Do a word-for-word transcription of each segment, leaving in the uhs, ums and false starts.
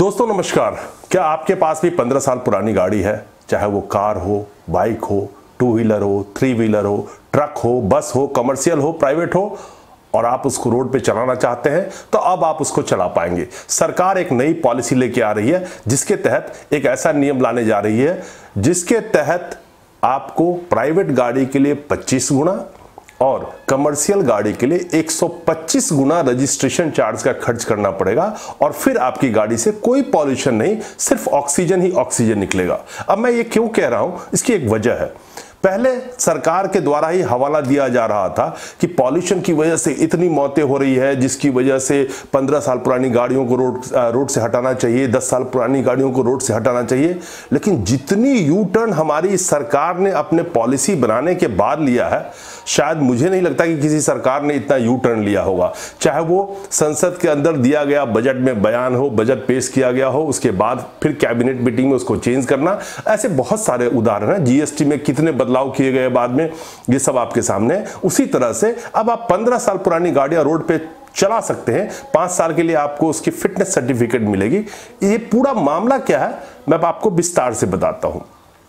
दोस्तों नमस्कार। क्या आपके पास भी पंद्रह साल पुरानी गाड़ी है? चाहे वो कार हो, बाइक हो, टू व्हीलर हो, थ्री व्हीलर हो, ट्रक हो, बस हो, कमर्शियल हो, प्राइवेट हो, और आप उसको रोड पे चलाना चाहते हैं तो अब आप उसको चला पाएंगे। सरकार एक नई पॉलिसी लेके आ रही है जिसके तहत एक ऐसा नियम लाने जा रही है जिसके तहत आपको प्राइवेट गाड़ी के लिए पच्चीस गुना और कमर्शियल गाड़ी के लिए एक सौ पच्चीस गुना रजिस्ट्रेशन चार्ज का खर्च करना पड़ेगा और फिर आपकी गाड़ी से कोई पॉल्यूशन नहीं, सिर्फ ऑक्सीजन ही ऑक्सीजन निकलेगा। अब मैं ये क्यों कह रहा हूं, इसकी एक वजह है। पहले सरकार के द्वारा ही हवाला दिया जा रहा था कि पॉल्यूशन की वजह से इतनी मौतें हो रही है जिसकी वजह से पंद्रह साल पुरानी गाड़ियों को रोड रोड से हटाना चाहिए, दस साल पुरानी गाड़ियों को रोड से हटाना चाहिए। लेकिन जितनी यू टर्न हमारी सरकार ने अपने पॉलिसी बनाने के बाद लिया है, शायद मुझे नहीं लगता कि किसी सरकार ने इतना यू टर्न लिया होगा। चाहे वो संसद के अंदर दिया गया बजट में बयान हो, बजट पेश किया गया हो, उसके बाद फिर कैबिनेट मीटिंग में उसको चेंज करना, ऐसे बहुत सारे उदाहरण हैं। जीएसटी में कितने बदलाव किए गए बाद में, ये सब आपके सामने है। उसी तरह से अब आप पंद्रह साल पुरानी गाड़ियां रोड पे चला सकते हैं, पांच साल के लिए आपको उसकी फिटनेस सर्टिफिकेट मिलेगी। ये पूरा मामला क्या है मैं आपको विस्तार से बताता हूं।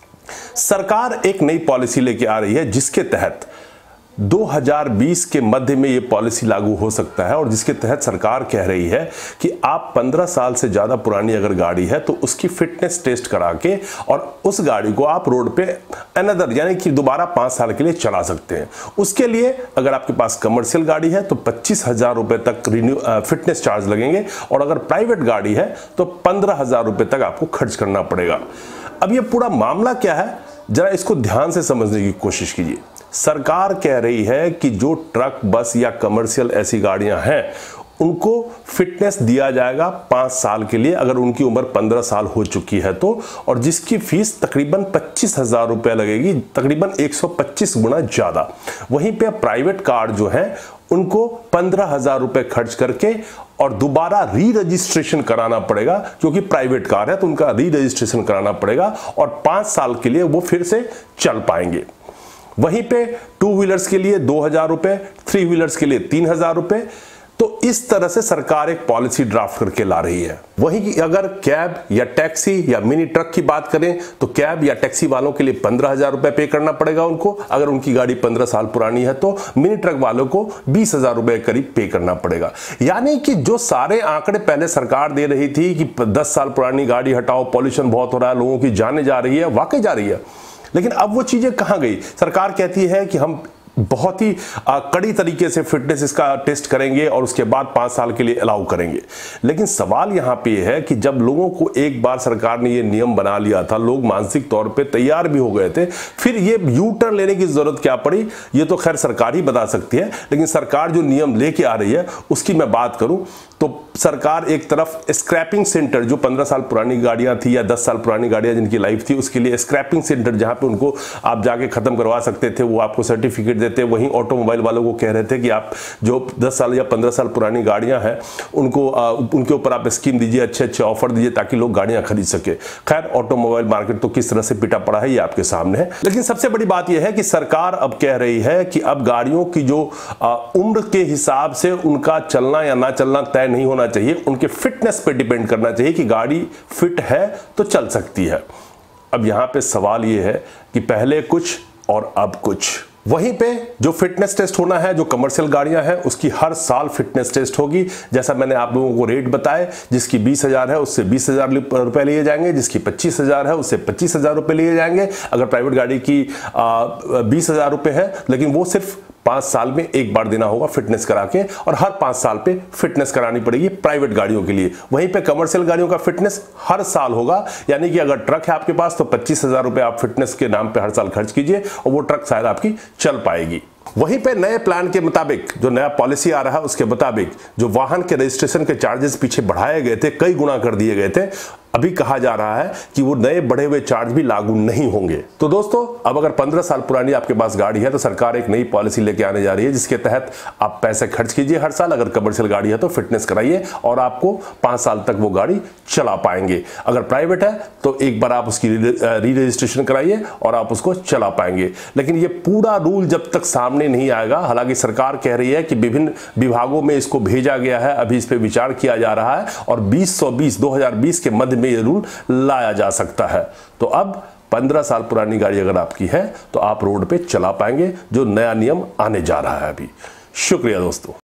सरकार एक नई पॉलिसी लेके आ रही है जिसके तहत दो हज़ार बीस के मध्य में यह पॉलिसी लागू हो सकता है और जिसके तहत सरकार कह रही है कि आप पंद्रह साल से ज्यादा पुरानी अगर गाड़ी है तो उसकी फिटनेस टेस्ट करा के और उस गाड़ी को आप रोड पे अनदर यानी कि दोबारा पांच साल के लिए चला सकते हैं। उसके लिए अगर आपके पास कमर्शियल गाड़ी है तो पच्चीस हजार रुपए तक रिन्यू फिटनेस चार्ज लगेंगे और अगर प्राइवेट गाड़ी है तो पंद्रह हजार रुपए तक आपको खर्च करना पड़ेगा। अब ये पूरा मामला क्या है, जरा इसको ध्यान से समझने की कोशिश कीजिए। सरकार कह रही है कि जो ट्रक, बस या कमर्शियल ऐसी गाड़ियां हैं उनको फिटनेस दिया जाएगा पांच साल के लिए अगर उनकी उम्र पंद्रह साल हो चुकी है तो, और जिसकी फीस तकरीबन पच्चीस हजार रुपए लगेगी, तकरीबन एक सौ पच्चीस गुना ज्यादा। वहीं पे प्राइवेट कार जो है उनको पंद्रह हजार रुपए खर्च करके और दोबारा री रजिस्ट्रेशन कराना पड़ेगा, क्योंकि प्राइवेट कार है तो उनका री रजिस्ट्रेशन कराना पड़ेगा और पांच साल के लिए वो फिर से चल पाएंगे। वहीं पे टू व्हीलर्स के लिए दो हजार रुपए, थ्री व्हीलर्स के लिए तीन हजार रुपए। तो इस तरह से सरकार एक पॉलिसी ड्राफ्ट करके ला रही है। वहीं अगर कैब या टैक्सी या मिनी ट्रक की बात करें तो कैब या टैक्सी वालों के लिए पंद्रह हजार रुपए पे करना पड़ेगा उनको अगर उनकी गाड़ी पंद्रह साल पुरानी है तो मिनी ट्रक वालों को बीस हजार रुपए करीब पे करना पड़ेगा। यानी कि जो सारे आंकड़े पहले सरकार दे रही थी कि दस साल पुरानी गाड़ी हटाओ, पॉल्यूशन बहुत हो रहा है, लोगों की जाने जा रही है, वाकई जा रही है। लेकिन अब वो चीजें कहां गई? सरकार कहती है कि हम बहुत ही कड़ी तरीके से फिटनेस इसका टेस्ट करेंगे और उसके बाद पांच साल के लिए अलाउ करेंगे। लेकिन सवाल यहां पे है कि जब लोगों को एक बार सरकार ने ये नियम बना लिया था, लोग मानसिक तौर पे तैयार भी हो गए थे, फिर ये यू टर्न लेने की जरूरत क्या पड़ी, ये तो खैर सरकार ही बता सकती है। लेकिन सरकार जो नियम लेके आ रही है उसकी मैं बात करूं तो सरकार एक तरफ स्क्रैपिंग सेंटर, जो पंद्रह साल पुरानी गाड़ियां थी या दस साल पुरानी गाड़ियां जिनकी लाइफ थी, उसके लिए स्क्रैपिंग सेंटर जहां पे उनको आप जाके खत्म करवा सकते थे, वो आपको सर्टिफिकेट देते। वहीं ऑटोमोबाइल वालों को कह रहे थे कि आप जो दस साल या पंद्रह साल पुरानी गाड़ियां हैं उनको आ, उनके ऊपर आप स्कीम दीजिए, अच्छे अच्छे ऑफर दीजिए ताकि लोग गाड़ियां खरीद सके। खैर ऑटोमोबाइल मार्केट तो किस तरह से पिटा पड़ा है ये आपके सामने है। लेकिन सबसे बड़ी बात यह है कि सरकार अब कह रही है कि अब गाड़ियों की जो आ, उम्र के हिसाब से उनका चलना या ना चलना तय नहीं होना चाहिए, उनके फिटनेस पे डिपेंड करना चाहिए कि गाड़ी फिट है तो चल सकती है। अब यहां पे सवाल यह है कि पहले कुछ और अब कुछ। वहीं पे जो फिटनेस टेस्ट होना है, जो कमर्शियल गाड़ियां हैं उसकी हर साल फिटनेस टेस्ट होगी। जैसा मैंने आप लोगों को रेट बताए, जिसकी बीस हजार है उससे बीस हजार रुपए लिए जाएंगे, जिसकी पच्चीस हजार है उससे पच्चीस हजार रुपए लिए जाएंगे। अगर प्राइवेट गाड़ी की बीस हजार रुपए है, लेकिन वो सिर्फ पांच साल में एक बार देना होगा फिटनेस करा के, और हर पांच साल पे फिटनेस करानी पड़ेगी प्राइवेट गाड़ियों के लिए। वहीं पे कमर्शियल गाड़ियों का फिटनेस हर साल होगा, यानी कि अगर ट्रक है आपके पास तो पच्चीस हजार रुपए आप फिटनेस के नाम पे हर साल खर्च कीजिए और वो ट्रक शायद आपकी चल पाएगी। वहीं पे नए प्लान के मुताबिक, जो नया पॉलिसी आ रहा है उसके मुताबिक, जो वाहन के रजिस्ट्रेशन के चार्जेस पीछे बढ़ाए गए थे, कई गुना कर दिए गए थे, अभी कहा जा रहा है कि वो नए बढ़े हुए चार्ज भी लागू नहीं होंगे। तो दोस्तों, अब अगर पंद्रह साल पुरानी आपके पास गाड़ी है तो सरकार एक नई पॉलिसी लेके आने जा रही है, जिसके तहत आप पैसे खर्च कीजिए हर साल। अगर कमर्शियल गाड़ी है तो फिटनेस कराइए और आपको पांच साल तक वो गाड़ी चला पाएंगे। अगर प्राइवेट है तो एक बार आप उसकी री रजिस्ट्रेशन कराइए और आप उसको चला पाएंगे। लेकिन ये पूरा रूल जब तक सामने नहीं आएगा, हालांकि सरकार कह रही है कि विभिन्न विभागों में इसको भेजा गया है, अभी इस पर विचार किया जा रहा है और बीस सौ बीस दो हजार बीस के मध्य में ये रूल लाया जा सकता है। तो अब पंद्रह साल पुरानी गाड़ी अगर आपकी है तो आप रोड पे चला पाएंगे, जो नया नियम आने जा रहा है अभी। शुक्रिया दोस्तों।